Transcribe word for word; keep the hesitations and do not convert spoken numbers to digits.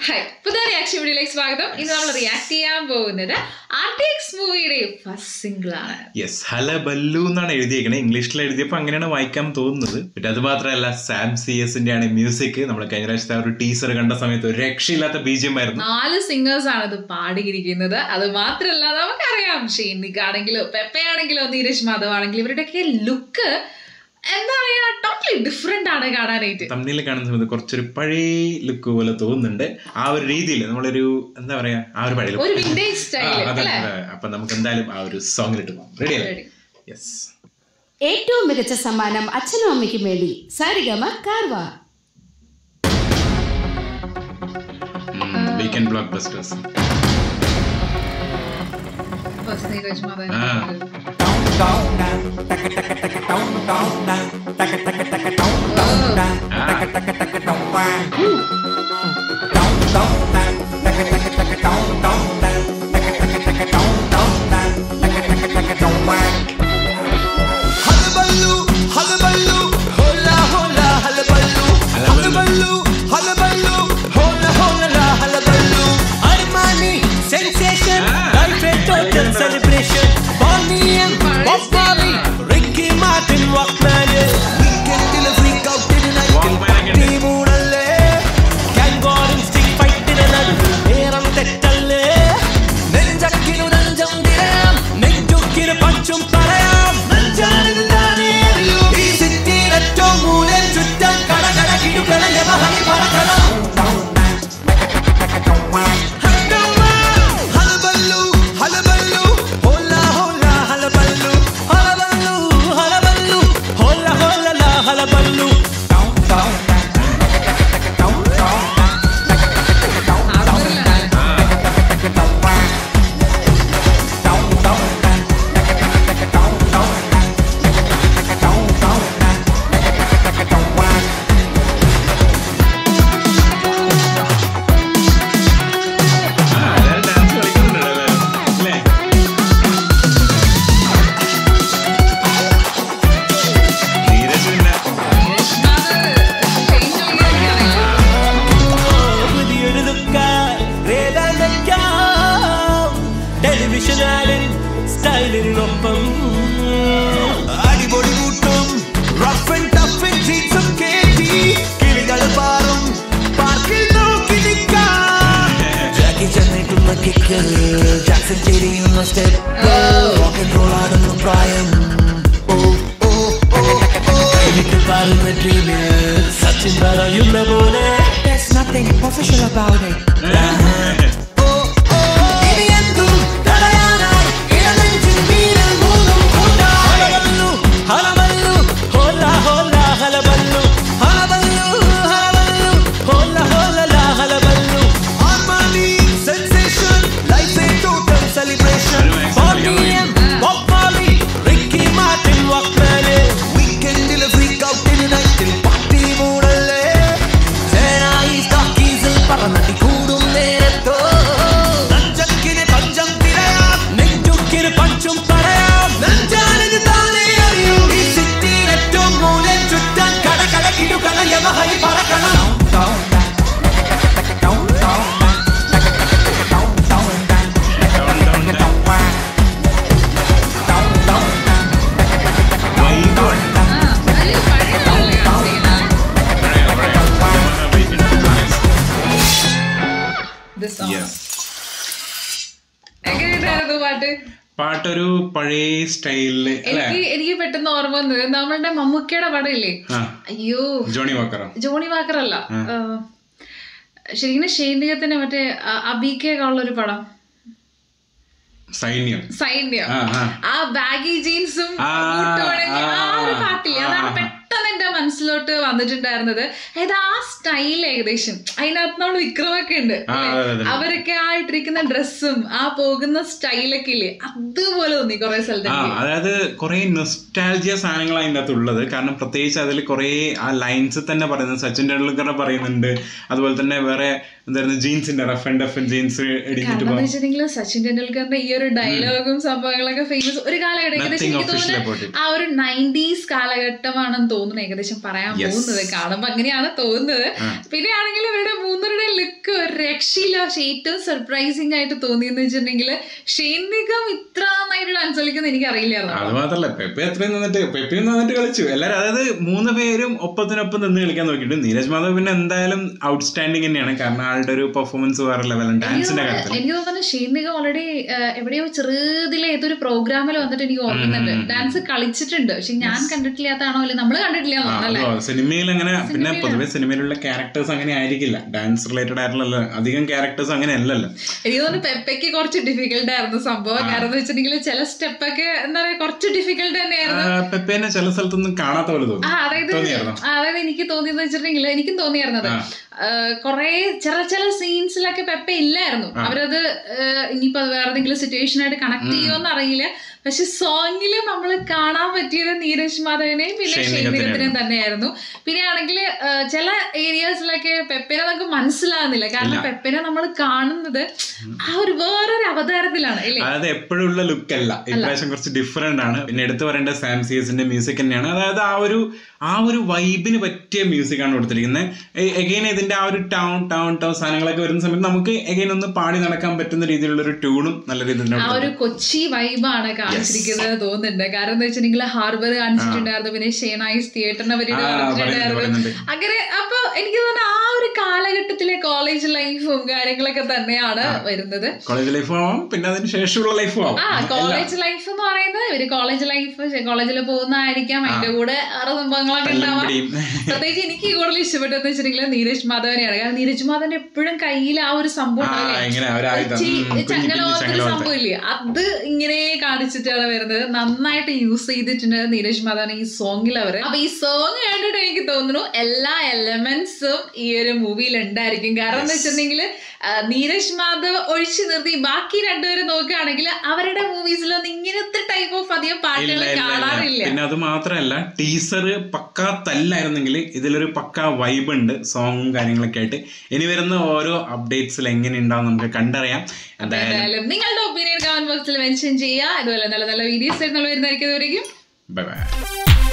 Hi, പുതിയ reaction വീഡിയോയിലേക്ക് സ്വാഗതം. ഇന്ന് നമ്മൾ റിയാക്ട് ചെയ്യാൻ പോകുന്നത് ആർ ടി എക്സ് മൂവിയുടെ ഫസ്റ്റ് സിംഗിൾ ആണ്. യെസ്, ഹലബല്ലു എന്നാണ് എഴുതിയേക്കണേ. ഇംഗ്ലീഷിൽ എഴുതിയപ്പോൾ അങ്ങനെയാണ് വായിക്കാൻ തോന്നുന്നത്. പിന്നെ അത് മാത്രമല്ല, സാം സി എസിന്റെ ആണ് മ്യൂസിക്. നമ്മൾ കഴിഞ്ഞ പ്രാവശ്യത്തെ ഒരു ടീസർ കണ്ട സമയത്ത് ഒരു രക്ഷയില്ലാത്ത ബീജിയം ആയിരുന്നു. നാല് സിംഗേഴ്സ് ആണ് ഇത് പാടിയിരിക്കുന്നത്. അത് മാത്രമല്ല, നമുക്കറിയാം ഷെയ്ൻ നിഗ ആണെങ്കിലോ പെപ്പെ ആണെങ്കിലോ നീരജ് മാധവ് ആണെങ്കിലും ഇവരുടെയൊക്കെ ലുക്ക് എന്താ പറയാ, ടോട്ടലി ഡിഫറെന്റ് ആണ് കാണാനായിട്ട്. തമ്മിൽ കാണുന്ന സമയത്ത് കുറച്ചൊരു പഴയ ലുക്ക് പോലെ തോന്നുന്നുണ്ട്. ആ ഒരു രീതിയിൽ നമ്മളൊരു എന്താ പറയാ, ആ ഒരു പഴയ ഒരു വിന്റേജ് സ്റ്റൈൽ. അപ്പൊ നമുക്ക് എന്തായാലും ആ ഒരു സോങ്ങിലിട്ട് പോകാം. റെഡി അല്ലേ? യെസ്. ഏറ്റവും മികച്ച സമ്മാനം അച്ഛനും അമ്മയ്ക്കും വേണ്ടി Saregama Carvaan. Weekend blockbusters. Neeraj Madhav അടിപൊളി കൂട്ടും റഫ് ആൻഡ് ടഫ് ആൻഡ് ട്രീറ്റ്സും കേട്ടി കിളികൾ പാറും പാർക്കിൽ നോക്കി നിൽക്കാം. ജാക്കി ചെന്നിട്ടുള്ള കിക്ക്, ജാക്സൺ ചെരിയുന്ന സ്റ്റെപ്പ്, റോക്ക് ആൻഡ് റോൾ ആടുന്ന പ്രായം, പാടുന്ന ഡ്രീമിൽ സച്ചിൻ പറയുന്ന പോലെ there's nothing official about it. പാട്ടൊരു പഴയ സ്റ്റൈലില് എനിക്ക് എനിക്ക് പെട്ടെന്ന് ഓർമ്മ വന്നത് നമ്മളുടെ മമ്മൂക്കയുടെ പടം ഇല്ലേ, അയ്യോ ജോണി വാക്കർ ജോണി വാക്കർ അല്ല, ശരിക്കും ഷെയ്ൻ നിഗത്തിന്റെ മറ്റേ അബീക്കൊക്കെ ഉള്ളൊരു പടം, സൈന്യം സൈന്യം. ആ ബാഗി ജീൻസും ആ ഒരു പാട്ടില്ലേ, അതാണ് പെട്ടെന്ന് എന്റെ മനസ്സിലോട്ട് വന്നിട്ടുണ്ടായിരുന്നത്. അതായത് ആ സ്റ്റൈൽ ഏകദേശം അതിനകത്ത് നമ്മൾ വിക്രമൊക്കെ ഉണ്ട്, അവരൊക്കെ ആ ഇട്ടിരിക്കുന്ന ഡ്രസ്സും ആ പോകുന്ന സ്റ്റൈലൊക്കെ ഇല്ലേ, അതുപോലെ തോന്നി കുറെ സ്ഥലത്ത്. അതായത് കുറെ നൊസ്റ്റാൾജിയ സാധനങ്ങൾ അതിൻ്റെ അകത്ത് ഉള്ളത്. കാരണം പ്രത്യേകിച്ച് അതിൽ കുറെ ആ ലൈൻസ് തന്നെ പറയുന്നത് സച്ചിൻ ടെണ്ടുൽക്കർ പറയുന്നുണ്ട്. അതുപോലെ തന്നെ വേറെ എന്തായിരുന്നു, ജീൻസിന്റെ റഫ് ആൻഡ് ടഫ് ജീൻസ് ഇടിഞ്ഞിട്ട് സച്ചിൻ ടെണ്ടുൽക്കറിന്റെ ഈ ഒരു ഡയലോഗും സംഭവങ്ങളൊക്കെ ഫേമസ് ഒരു കാലഘട്ടം, ഏകദേശം എനിക്ക് തോന്നുന്നത് ആ ഒരു നയൻറ്റീസ് കാലഘട്ടമാണെന്ന് തോന്നുന്നു ഏകദേശം പറയാൻ പോകുന്നത്. കാണുമ്പോ അങ്ങനെയാണ് തോന്നുന്നത്. പിന്നെ ആണെങ്കിൽ ഇവരുടെ മൂന്നരുടെ ലുക്ക് ഒരു രക്ഷയില്ല. പക്ഷെ ഏറ്റവും സർപ്രൈസിംഗ് ആയിട്ട് തോന്നിയെന്ന് വെച്ചിട്ടുണ്ടെങ്കിൽ ഷെയ്ൻ നിഗം ഇത്ര നന്നായിട്ട് ഡാൻസ് കളിക്കുന്ന എനിക്ക് അറിയില്ലായിരുന്നു. അത് മാത്രല്ല പെപ്പെ എത്രയും നിന്നിട്ട് പെപ്പയും നന്നിട്ട് കളിച്ചു എല്ലാരും. അതായത് മൂന്ന് പേരും ഒപ്പത്തിനൊപ്പം നിന്ന് കളിക്കാൻ നോക്കിയിട്ട് നീരജ് മാധവ് പിന്നെ എന്തായാലും ഔട്ട്സ്റ്റാൻഡിങ് തന്നെയാണ്. കാരണം ആളുടെ ഒരു പെർഫോമൻസ് വേറെ ലെവലാണ് ഡാൻസിന്റെ കാര്യത്തിൽ. എനിക്ക് തോന്നുന്നു ഷെയ്ൻ നിഗം ഓൾറെഡി എവിടെയോ ചെറുതിലെ ഏതൊരു പ്രോഗ്രാമിൽ വന്നിട്ട് എനിക്ക് ഓർക്കുന്നുണ്ട് ഡാൻസ് കളിച്ചിട്ടുണ്ട്. പക്ഷെ ഞാൻ കണ്ടിട്ടില്ലാത്താണോ അല്ലെ നമ്മള് കണ്ടിട്ടില്ല സിനിമയിൽ അങ്ങനെ. പിന്നെ പൊതുവെ സിനിമയിലുള്ള ക്യാരക്ടേഴ്സ് അങ്ങനെ ആയിരിക്കില്ല, ഡാൻസ് റിലേറ്റഡ് ആയിട്ടുള്ള അധികം ക്യാരക്ടേഴ്സ് അങ്ങനെ അല്ലല്ലോ. എനിക്ക് തോന്നുന്നു പെപ്പയ്ക്ക് കുറച്ച് ഡിഫിക്കൽട്ട് ആയിരുന്നു സംഭവം. കാരണം എന്ന് വെച്ചിട്ടുണ്ടെങ്കിൽ ചില സ്റ്റെപ്പൊക്കെ എന്താ പറയാ കുറച്ച് ഡിഫിക്കൽട്ട് തന്നെയായിരുന്നു. പെപ്പേനെ ചില സ്ഥലത്തൊന്നും കാണാത്ത പോലെ തോന്നി. അതായത് അതായത് എനിക്ക് തോന്നിയെന്ന് വെച്ചിട്ടുണ്ടെങ്കിൽ എനിക്കും തോന്നിയായിരുന്നത് കൊറേ ചില ചില സീൻസിലൊക്കെ പെപ്പ ഇല്ലായിരുന്നു. അവരത് ഇനിയിപ്പോ വേറെ ഏതെങ്കിലും സിറ്റുവേഷൻ ആയിട്ട് കണക്ട് ചെയ്യുമോന്ന് അറിയില്ല. പക്ഷെ സോങ്ങില് നമ്മൾ കാണാൻ പറ്റിയത് നീരജ് മാധവനെയും പിന്നെ ഷെയ്ൻ നിഗത്തിനെയും തന്നെയായിരുന്നു. പിന്നെ ആണെങ്കിൽ ചില ഏരിയാസിലൊക്കെ പെപ്പനെ നമുക്ക് മനസ്സിലാകുന്നില്ല. കാരണം പെപ്പനെ നമ്മൾ കാണുന്നത് ആ ഒരു വേറൊരു അവതാരത്തിലാണ് അല്ലേ. അതായത് എപ്പോഴുള്ള ലുക്ക് അല്ല, ഇപ്രാവശ്യം കുറച്ച് ഡിഫറെന്റ് ആണ്. പിന്നെ എടുത്തു പറയേണ്ട സാം സിയസിന്റെ മ്യൂസിക് തന്നെയാണ്. അതായത് ആ ഒരു ആ ഒരു വൈബിന് പറ്റിയ മ്യൂസിക് ആണ് കൊടുത്തിരിക്കുന്നത്. എഗെയിൻ ഇതിന്റെ ആ ഒരു ടൗൺ ടൗൺ ടൗൺ സാധനങ്ങളൊക്കെ വരുന്ന സമയത്ത് നമുക്ക് എഗെയിൻ ഒന്ന് പാടി നടക്കാൻ പറ്റുന്ന രീതിയിലുള്ള ഒരു ട്യൂണും നല്ല രീതിയിൽ ആ ഒരു കൊച്ചി വൈബാണ് കാണിച്ചിരിക്കുന്നത് തോന്നുന്നുണ്ട്. കാരണം എന്താ വെച്ചിട്ടുണ്ടെങ്കിൽ ഹാർബർ കാണിച്ചിട്ടുണ്ടായിരുന്നു, പിന്നെ ഷേനൈസ് തിയേറ്ററിനെ പറ്റി കാണിച്ചിട്ടുണ്ടായിരുന്നു. അങ്ങനെ അപ്പൊ എനിക്ക് തോന്നുന്നു ആ ഒരു കാലഘട്ടത്തിലെ കോളേജ് ലൈഫും കാര്യങ്ങളൊക്കെ തന്നെയാണ് വരുന്നത്. കോളേജ് ലൈഫ് ആവാം, പിന്നെ അതിന് ശേഷമുള്ള ലൈഫും ആവും. ആ കോളേജ് ലൈഫ് എന്ന് പറയുന്നത് ഒരു കോളേജ് ലൈഫ് കോളേജിൽ പോകുന്നതായിരിക്കാം, അതിന്റെ കൂടെ വേറെ സംഭവങ്ങളൊക്കെ ഉണ്ടാവാം. പ്രത്യേകിച്ച് എനിക്ക് കൂടുതൽ ഇഷ്ടപ്പെട്ടെന്ന് വെച്ചിട്ടുണ്ടെങ്കിൽ നീരജ് മാധവനെയാണ്. കാരണം നീരജ് മാധവന്റെ എപ്പോഴും കയ്യിൽ ആ ഒരു സംഭവം ചങ്ങല പോലത്തെ സംഭവം ഇല്ലേ, അത് ഇങ്ങനെ കാണിച്ചിട്ടാണ് വരുന്നത്. നന്നായിട്ട് യൂസ് ചെയ്തിട്ടുണ്ട് നീരജ് മാധവൻ ഈ സോങ്ങിൽ അവര്. അപ്പൊ ഈ സോങ് കണ്ടിട്ട് എനിക്ക് തോന്നുന്നു എല്ലാ എലമെന്റ്സും ഈ ഒരു മൂവിയിൽ ഉണ്ടായിരിക്കും. കാരണം എന്താ വെച്ചിട്ടുണ്ടെങ്കിൽ നീരജ് മാധവ് ഒഴിച്ചു നിർത്തി ബാക്കി രണ്ടുപേരും നോക്കുകയാണെങ്കിൽ അവരുടെ മൂവീസിലൊന്നും ഇങ്ങനത്തെ ടൈപ്പ് ഓഫ് അധികം പാട്ടുകൾ കാണാറില്ല. പിന്നെ അത് മാത്രമല്ല ടീസർ പക്കാ തല്ലായിരുന്നെങ്കിൽ ഇതിലൊരു പക്കാ വൈബ് ഉണ്ട് സോങ്ങും കാര്യങ്ങളൊക്കെ ആയിട്ട്. ഇനി വരുന്ന ഓരോ അപ്ഡേറ്റ്സിൽ എങ്ങനെ ഉണ്ടാവും നമുക്ക് കണ്ടറിയാം. എന്തായാലും നിങ്ങളുടെ ഒപ്പീനിയൻ കമന്റ് ബോക്സിൽ മെൻഷൻ ചെയ്യുക. അതുപോലെ നല്ല നല്ല വീഡിയോസ് വരുന്നതായിരിക്കും. Bye by.